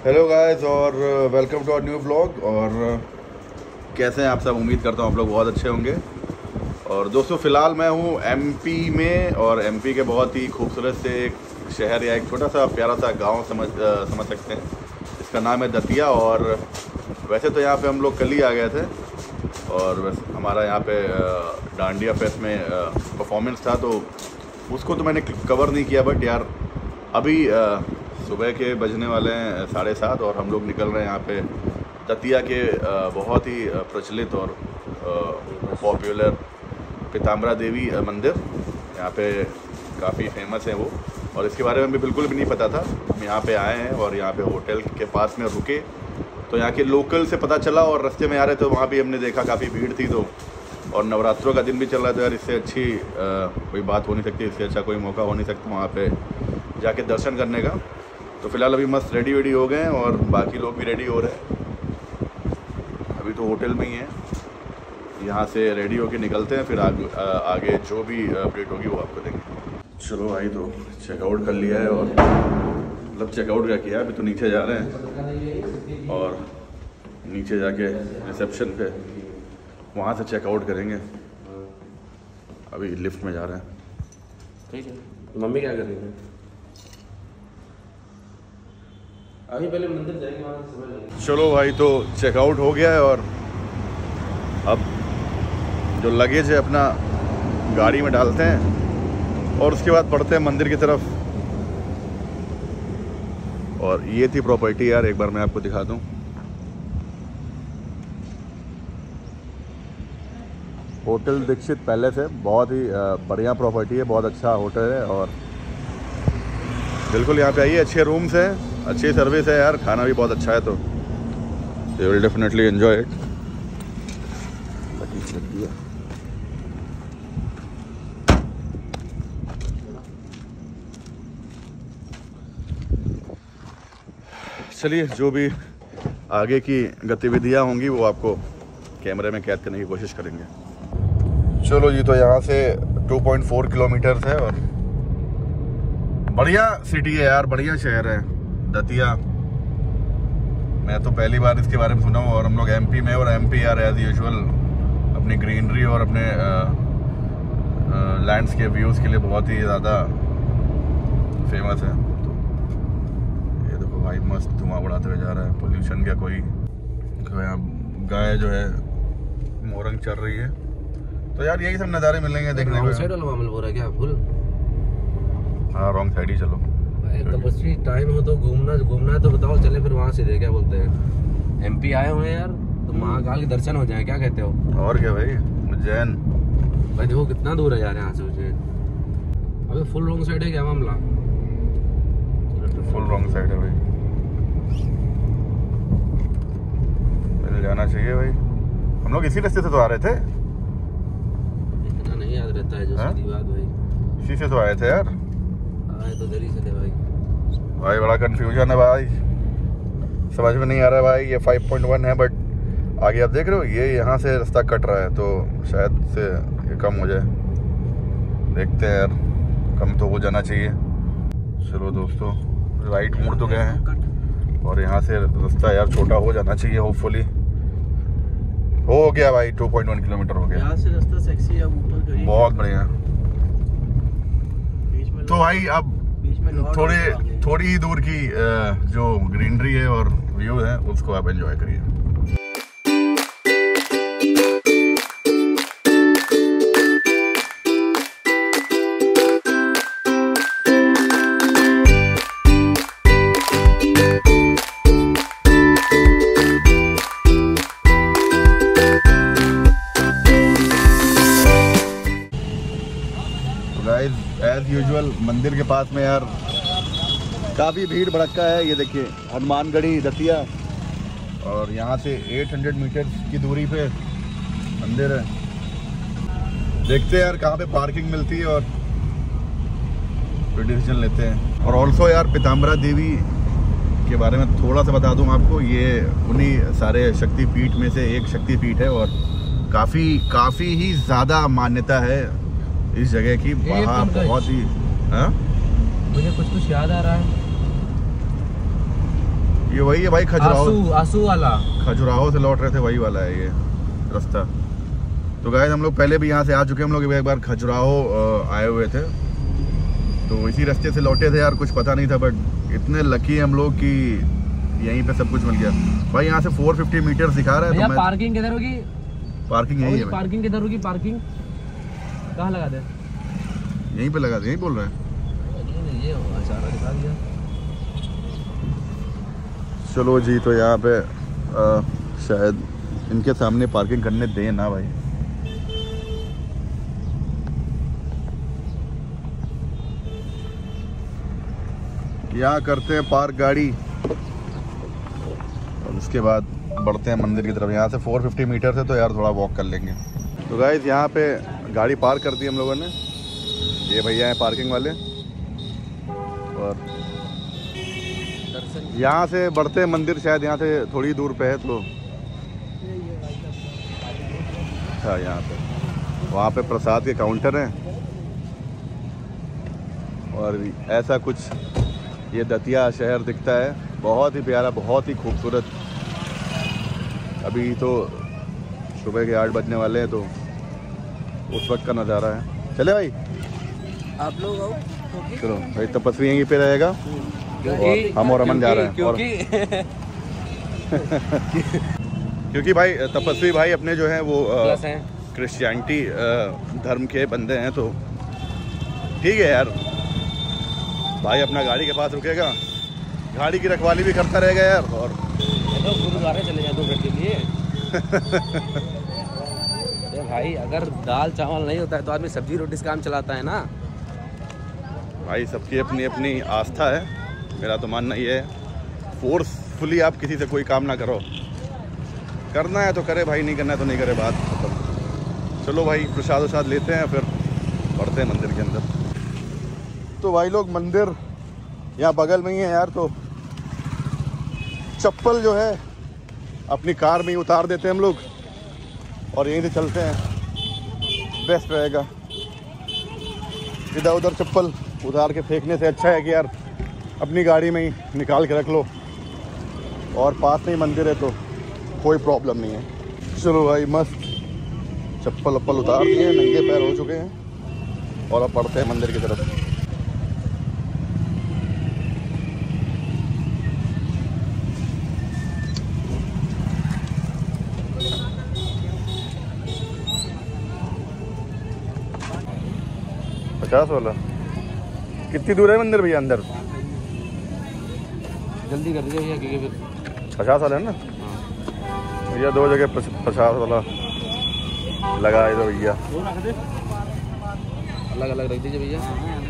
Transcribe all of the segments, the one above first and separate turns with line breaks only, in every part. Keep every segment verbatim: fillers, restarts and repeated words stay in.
Hello guys और welcome to our new vlog. और कैसे हैं आप सब? उम्मीद करता हूँ आप लोग बहुत अच्छे होंगे। और दोस्तों फ़िलहाल मैं हूँ एमपी में, और एमपी के बहुत ही खूबसूरत से एक शहर या एक छोटा सा प्यारा सा गांव समझ आ, समझ सकते हैं। इसका नाम है दतिया। और वैसे तो यहाँ पे हम लोग कल ही आ गए थे, और हमारा यहाँ पे डांडिया फेस्ट में परफॉर्मेंस था, तो उसको तो मैंने कवर नहीं किया। बट यार अभी आ, सुबह के बजने वाले हैं साढ़े सात, और हम लोग निकल रहे हैं यहाँ पे दतिया के बहुत ही प्रचलित और पॉपुलर पीताम्बरा देवी मंदिर। यहाँ पे काफ़ी फेमस है वो, और इसके बारे में भी बिल्कुल भी नहीं पता था। हम यहाँ पे आए हैं और यहाँ पे होटल के पास में रुके, तो यहाँ के लोकल से पता चला, और रास्ते में आ रहे थे वहाँ भी हमने देखा काफ़ी भीड़ थी। तो और नवरात्रों का दिन भी चल रहा था यार, इससे अच्छी आ, कोई बात हो नहीं सकती, इससे अच्छा कोई मौका हो नहीं सकता वहाँ पे जाके दर्शन करने का। तो फिलहाल अभी मस्त रेडी वेडी हो गए हैं, और बाकी लोग भी रेडी हो रहे हैं। अभी तो होटल में ही हैं, यहाँ से रेडी होके निकलते हैं, फिर आगे आगे जो भी अपडेट होगी वो आपको देंगे। चलो भाई, तो चेकआउट कर लिया है, और मतलब चेकआउट क्या किया, अभी तो नीचे जा रहे हैं, और नीचे जाके रिसेप्शन पे वहाँ से चेकआउट करेंगे। अभी लिफ्ट में जा रहे हैं।
ठीक है। मम्मी क्या कर रही है? अभी पहले मंदिर जाएंगे, वहाँ से सुबह जाएंगे।
चलो भाई, तो चेकआउट हो गया है, और अब जो लगेज है अपना गाड़ी में डालते हैं, और उसके बाद बढ़ते हैं मंदिर की तरफ। और ये थी प्रॉपर्टी यार, एक बार मैं आपको दिखा दूं। होटल दीक्षित पैलेस है, बहुत ही बढ़िया प्रॉपर्टी है, बहुत अच्छा होटल है, और बिल्कुल यहाँ पे आइए। अच्छे रूम्स हैं, अच्छी सर्विस है यार, खाना भी बहुत अच्छा है, तो you will definitely enjoy it. चलिए, जो भी आगे की गतिविधियां होंगी वो आपको कैमरे में कैद करने की कोशिश करेंगे। चलो जी, तो यहाँ से टू पॉइंट फोर किलोमीटर है, और बढ़िया सिटी है यार, बढ़िया शहर है दतिया। मैं तो पहली बार इसके बारे में सुना हूँ, और हम लोग एमपी में, और एमपी यार एज यूजुअल अपनी ग्रीनरी और अपने लैंड्सकेप व्यूज़ के लिए बहुत ही ज़्यादा फेमस है। तो ये देखो भाई, मस्त धुआं उड़ाते हुए जा रहा है, पोल्यूशन क्या कोई। यहाँ गाय जो है मोरंग चल रही है, तो यार यही सब नज़ारे मिलेंगे देखने को।
साइड वाला मामला हो रहा है क्या? फुल
हाँ, रॉन्ग साइड ही चलो।
तपस्वी टाइम हो तो घूमना घूमना है तो बताओ, चले फिर वहाँ से दे क्या बोलते हैं। एमपी आए हुए हैं यार, तो महाकाल के दर्शन हो जाए, क्या कहते हो?
और क्या भाई, उज्जैन
भाई देखो कितना दूर है यार यहाँ से उज्जैन। अबे फुल रॉन्ग साइड है क्या मामला?
फुल रॉन्ग साइड है भाई, मिल जाना चाहिए भाई। हम लोग इसी रास्ते से तो आ रहे थे।
इतना नहीं याद रहता है जो सीधी बात भाई।
इसी से तो आए थे यार,
आए तो दरी से थे भाई।
भाई बड़ा कंफ्यूजन है भाई, समझ में नहीं आ रहा है भाई। ये फाइव पॉइंट वन है, बट आगे आप देख रहे हो ये यहाँ से रास्ता कट रहा है, तो शायद से ये कम हो जाए। देखते हैं यार, कम तो हो जाना चाहिए। चलो दोस्तों, राइट मुड़ तो गए हैं, और यहाँ से रास्ता यार छोटा हो जाना चाहिए, होपफुली। हो गया भाई, टू पॉइंट वन किलोमीटर हो गया।
यहाँ से रास्ता सेक्सी है, ऊपर करिए,
बहुत बढ़िया। तो भाई अब थोड़ी थोड़ी ही दूर की जो ग्रीनरी है और व्यू है, उसको आप एंजॉय करिए। एज यूजुअल मंदिर के पास में यार काफ़ी भीड़ भड़का है। ये देखिए, हनुमानगढ़ी दतिया, और यहाँ से आठ सौ मीटर की दूरी पे मंदिर है। देखते हैं यार कहाँ पे पार्किंग मिलती है, और फिर डिसीजन लेते हैं। और ऑल्सो यार पीताम्बरा देवी के बारे में थोड़ा सा बता दूं आपको, ये उन्हीं सारे शक्तिपीठ में से एक शक्तिपीठ है, और काफ़ी काफ़ी ही ज़्यादा मान्यता है इस जगह की। वहाँ बहुत ही, हाँ
मुझे कुछ कुछ याद आ रहा है।
ये वही है भाई, खजुराहो
आसू आसू वाला,
खजुराहो से लौट रहे थे, वही वाला है ये रास्ता। तो गाइस हम लोग पहले भी यहाँ से आ चुके हैं, हम लोग एक बार खजुराहो आए हुए थे, तो इसी रास्ते से लौटे थे यार, कुछ पता नहीं था, बट इतने लकी हम लोग कि यहीं पे सब कुछ मिल गया भाई। यहाँ से चार सौ पचास मीटर दिखा रहा है। तो मैं
पार्किंग किधर होगी?
पार्किंग यही है।
पार्किंग किधर होगी? पार्किंग कहाँ लगा दे?
यहीं पे लगा दे, यहीं बोल रहे हैं।
ये अचारा दिखा दिया।
चलो जी, तो यहाँ पे आ, शायद इनके सामने पार्किंग करने दें ना भाई। यहाँ करते हैं पार्क गाड़ी और उसके बाद बढ़ते हैं मंदिर की तरफ। यहाँ से चार सौ पचास मीटर से तो यार थोड़ा वॉक कर लेंगे। तो गाइस यहाँ पे गाड़ी पार्क कर दी हम लोगों ने, ये भैया हैं पार्किंग वाले, और यहाँ से बढ़ते हैं मंदिर, शायद यहाँ से थोड़ी दूर पे है। तो अच्छा, यहाँ पे वहाँ पे प्रसाद के काउंटर हैं, और ऐसा कुछ ये दतिया शहर दिखता है, बहुत ही प्यारा, बहुत ही खूबसूरत। अभी तो सुबह के आठ बजने वाले हैं, तो उस वक्त का नज़ारा है। चले भाई,
आप लोग आओ।
चलो भाई, तपस्वी यहीं पे रहेगा और हम और अमन जा रहे हैं।
क्योंकि
क्योंकि भाई तपस्वी भाई अपने जो हैं वो क्रिश्चियनिटी धर्म के बंदे हैं, तो ठीक है यार, भाई अपना गाड़ी के पास रुकेगा, गाड़ी की रखवाली भी करता रहेगा यार। और
तो गुरुद्वारे चले जाए दो मिनट के लिए। भाई अगर दाल चावल नहीं होता है तो आदमी सब्जी रोटी से काम चलाता है ना
भाई। सबकी अपनी अपनी आस्था है, मेरा तो मानना ये है, फोर्सफुली आप किसी से कोई काम ना करो, करना है तो करे भाई, नहीं करना है तो नहीं करे, बात खत्म। चलो भाई, प्रसाद वसाद लेते हैं, फिर बढ़ते हैं मंदिर के अंदर। तो भाई लोग मंदिर यहाँ बगल में ही है यार, तो चप्पल जो है अपनी कार में ही उतार देते हैं हम लोग और यहीं से चलते हैं, बेस्ट रहेगा। इधर उधर चप्पल उतार के फेंकने से अच्छा है कि यार अपनी गाड़ी में ही निकाल के रख लो, और पास में ही मंदिर है तो कोई प्रॉब्लम नहीं है। चलो भाई, मस्त चप्पल वप्पल उतार दिए, नंगे पैर हो चुके हैं, और अब बढ़ते हैं मंदिर की तरफ। पचास वाला कितनी दूर है मंदिर भैया अंदर?
जल्दी कर दीजिए भैया, क्योंकि फिर
पचास वाला है ना भैया, दो जगह पचास वाला लगा दो भैया,
अलग अलग रख दीजिए भैया।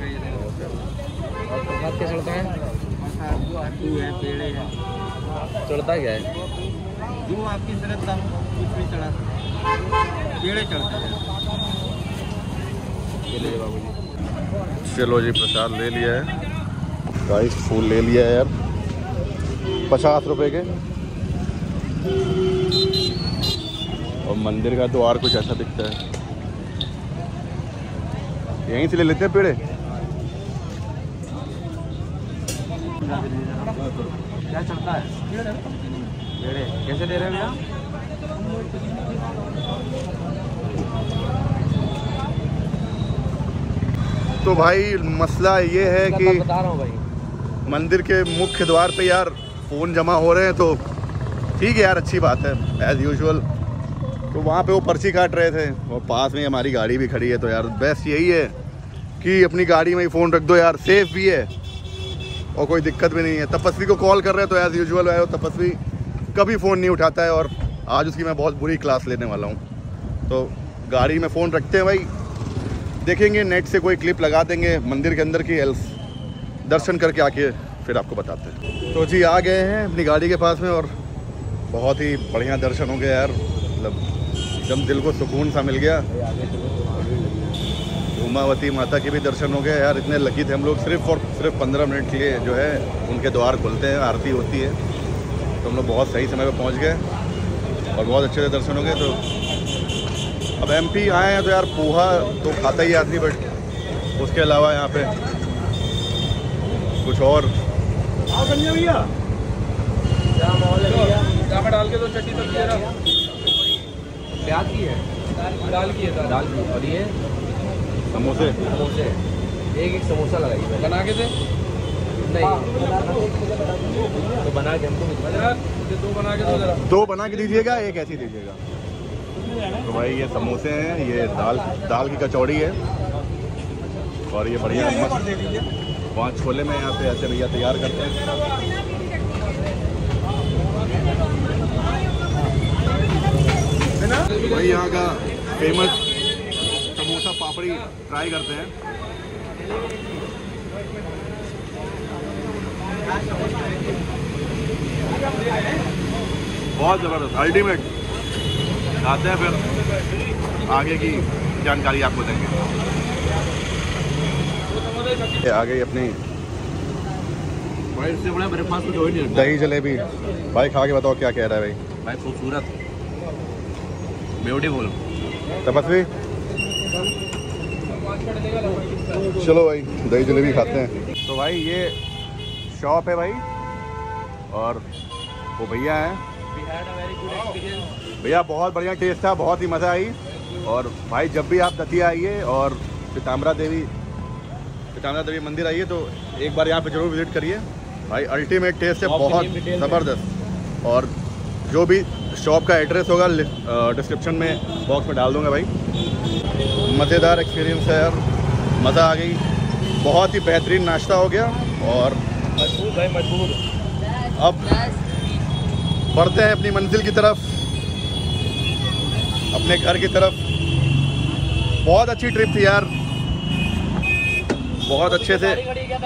और प्रसाद क्या चढ़ता है? पेड़े है। चढ़ता क्या है? जो आपकी श्रद्धा कुछ भी चढ़ा, पेड़े चढ़ते हैं।
चलो जी, प्रसाद ले लिया है गाइस, फूल ले लिया है यार, पचास रुपए के। और मंदिर का द्वार कुछ ऐसा दिखता है, यहीं से ले लेते हैं पेड़े।
क्या चलता है? पेड़े कैसे दे रहे हैं भैया?
तो भाई मसला ये है कि
बता रहा हूँ भाई,
मंदिर के मुख्य द्वार पे यार फ़ोन जमा हो रहे हैं, तो ठीक है यार, अच्छी बात है एज़ यूजुअल। तो वहाँ पे वो पर्ची काट रहे थे, और पास में हमारी गाड़ी भी खड़ी है, तो यार बेस्ट यही है कि अपनी गाड़ी में ही फ़ोन रख दो यार, सेफ़ भी है और कोई दिक्कत भी नहीं है। तपस्वी को कॉल कर रहे हैं तो एज़ यूजुअल है, तपस्वी कभी फ़ोन नहीं उठाता है, और आज उसकी मैं बहुत बुरी क्लास लेने वाला हूँ। तो गाड़ी में फ़ोन रखते हैं भाई, देखेंगे नेट से कोई क्लिप लगा देंगे मंदिर के अंदर की, एल्स दर्शन करके आके फिर आपको बताते हैं। तो जी आ गए हैं अपनी गाड़ी के पास में, और बहुत ही बढ़िया दर्शन हो गया यार, मतलब एकदम दिल को सुकून सा मिल गया। उमावती माता के भी दर्शन हो गए यार, इतने लकी थे हम लोग, सिर्फ और सिर्फ पंद्रह मिनट के लिए जो है उनके द्वार खुलते हैं, आरती होती है, तो हम लोग बहुत सही समय पर पहुँच गए और बहुत अच्छे से दर्शन हो गए। तो अब एमपी आए हैं तो यार पोहा तो खाता ही आदमी, बट उसके अलावा यहाँ पे कुछ और
भैया में डाल के दो चटनी सब्जी जरा। प्याज की है, दाल की है, दाल की। और ये
समोसे
समोसे एक एक समोसा लगाइए। बना के दे नहीं तो बना के हमको दो बना के दो जरा।
दो बना के दीजिएगा, एक ऐसी दीजिएगा। तो भाई ये समोसे हैं, ये दाल दाल की कचौड़ी है और ये बढ़िया पाँच छोले में यहाँ पे ऐसे भैया तैयार करते हैं। भाई यहाँ का फेमस समोसा पापड़ी ट्राई करते हैं। बहुत ज़बरदस्त, अल्टीमेट। आते हैं फिर आगे की जानकारी आपको देंगे। आ गई अपनी
भाई, इससे बड़ा ब्रेकफास्ट कुछ हो ही नहीं।
दही जलेबी। भाई खा के बताओ क्या कह रहा है भाई।
भाई खूबसूरत, ब्यूटीफुल,
तपस्वी। चलो भाई दही जलेबी खाते हैं। तो भाई ये शॉप है भाई और वो भैया हैं। भैया बहुत बढ़िया टेस्ट था, बहुत ही मज़ा आई। और भाई जब भी आप दतिया आइए और पीताम्बरा देवी पीताम्बरा देवी मंदिर आइए तो एक बार यहाँ पे जरूर विजिट करिए। भाई अल्टीमेट टेस्ट है, बहुत ज़बरदस्त। और जो भी शॉप का एड्रेस होगा डिस्क्रिप्शन में बॉक्स में डाल दूँगा भाई। मज़ेदार एक्सपीरियंस है यार, मज़ा आ गई। बहुत ही बेहतरीन नाश्ता हो गया और
मजबूत भाई मजबूत।
अब बढ़ते हैं अपनी मंजिल की तरफ, अपने घर की तरफ। बहुत अच्छी ट्रिप थी यार, बहुत अच्छे से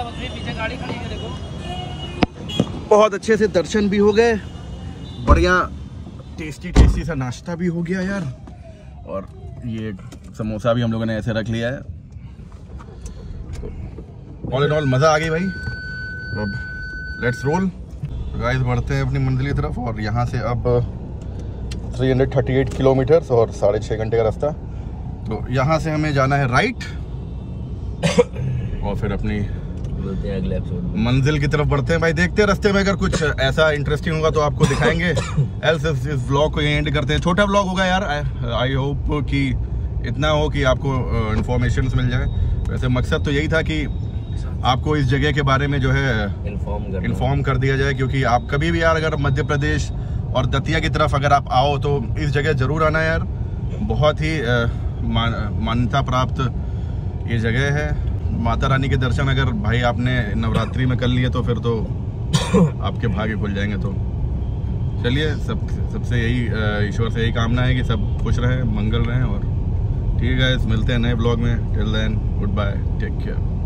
बहुत अच्छे से दर्शन भी हो गए, बढ़िया टेस्टी टेस्टी सा नाश्ता भी हो गया यार। और ये समोसा भी हम लोगों ने ऐसे रख लिया है। ऑल इन ऑल मज़ा आ गई भाई। अब लेट्स रोल गाइस, बढ़ते हैं अपनी मंजिल की तरफ। और यहाँ से अब तीन सौ अड़तीस किलोमीटर्स और साढ़े छः घंटे का रास्ता। तो यहाँ से हमें जाना है राइट और फिर अपनी
बोलते हैं अगले एपिसोड
मंजिल की तरफ बढ़ते हैं भाई। देखते हैं रास्ते में अगर कुछ ऐसा इंटरेस्टिंग होगा तो आपको दिखाएंगे। एल्स इस, इस व्लॉग को एंड करते हैं। छोटा व्लॉग होगा यार, आई होप कि इतना हो कि आपको इंफॉर्मेशन मिल जाए। वैसे मकसद तो यही था कि आपको इस जगह के बारे में जो है
इन्फॉर्म
इन्फॉर्म कर दिया जाए, क्योंकि आप कभी भी यार अगर मध्य प्रदेश और दतिया की तरफ अगर आप आओ तो इस जगह ज़रूर आना यार। बहुत ही मान, मान्यता प्राप्त ये जगह है। माता रानी के दर्शन अगर भाई आपने नवरात्रि में कर लिए तो फिर तो आपके भाग्य खुल जाएंगे। तो चलिए, सब सबसे यही ईश्वर से यही कामना है कि सब खुश रहें, मंगल रहें। और ठीक है, मिलते हैं नए ब्लॉग में। Till then good bye, take care.